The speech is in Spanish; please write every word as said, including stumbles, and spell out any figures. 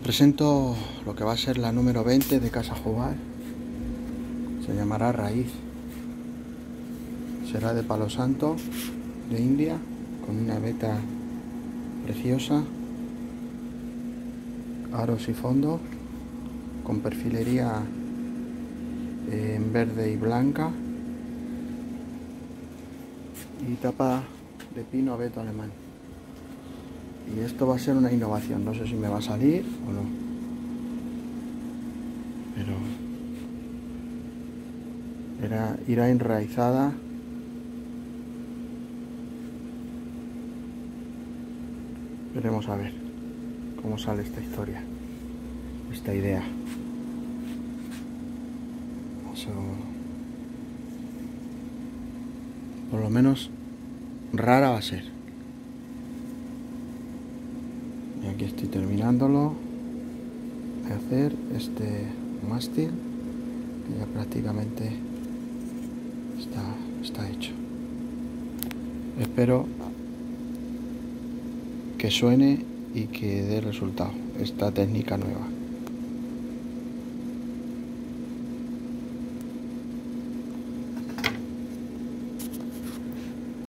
presento lo que va a ser la número veinte de Casa Jugar. Se llamará Raíz. Será de palo santo, de India, con una veta preciosa, aros y fondo, con perfilería en verde y blanca y tapa de pino abeto alemán. Y esto va a ser una innovación, no sé si me va a salir o no, pero era, irá enraizada veremos a ver cómo sale esta historia, esta idea. Eso, por lo menos rara va a ser. Y aquí estoy terminándolo de hacer este mástil, que ya prácticamente está, está hecho. Espero que suene y que dé resultado esta técnica nueva.